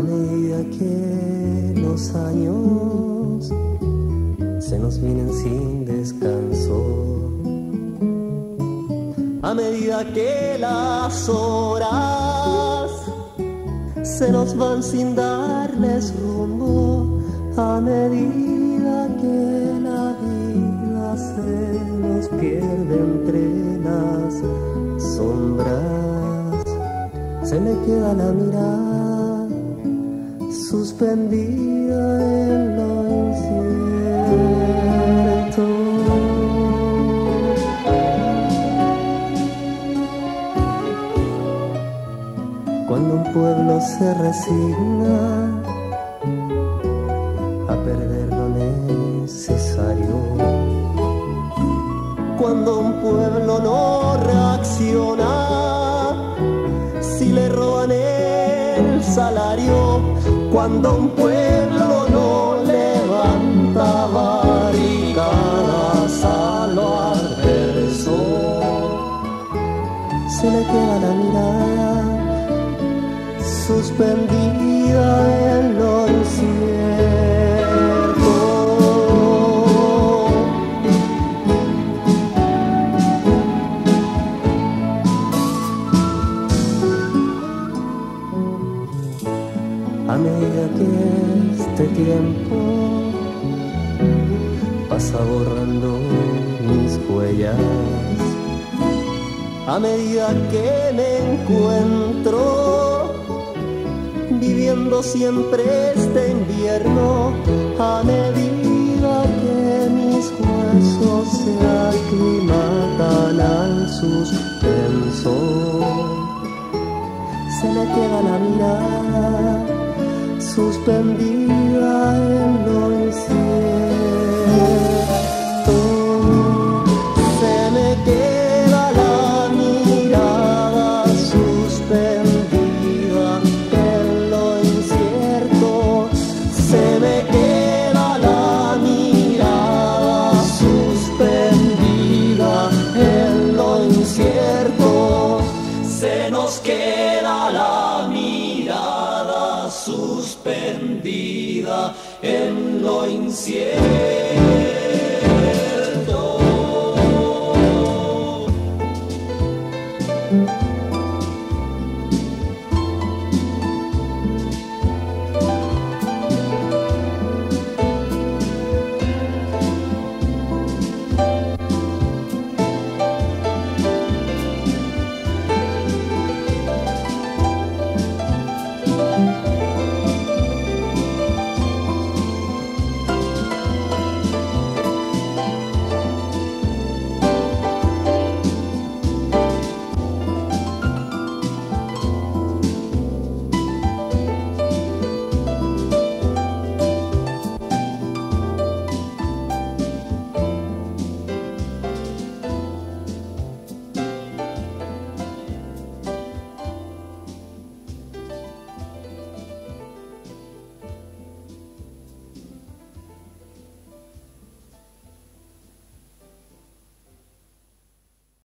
medida que los años se nos vienen sin descanso, a medida que las horas se nos van sin darles rumbo, a medida que la vida se nos pierde entre las sombras, se me queda la mirada suspendida en lo incierto. Cuando un pueblo se resigna a perder lo necesario, cuando un pueblo no reacciona si le roban el salario, cuando un pueblo no levanta barricadas a lo adverso, se le queda la mirada suspendida en lo incierto. A medida que este tiempo pasa borrando mis huellas, a medida que me encuentro viviendo siempre este invierno, a medida que mis huesos se aclimatan al suspenso, se me queda la mirada suspendida en lo incierto. Se me queda la mirada suspendida en lo incierto. Se me queda la mirada suspendida en lo incierto. Se nos queda la mirada suspendida en lo incierto.